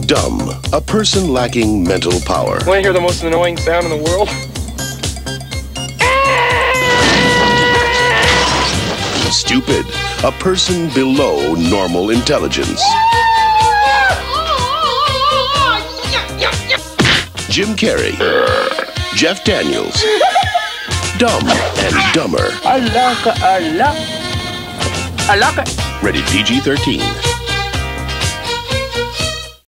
Dumb, a person lacking mental power. Want to hear the most annoying sound in the world? Stupid, a person below normal intelligence. Jim Carrey, Jeff Daniels, Dumb and Dumber. I like it. Rated PG-13.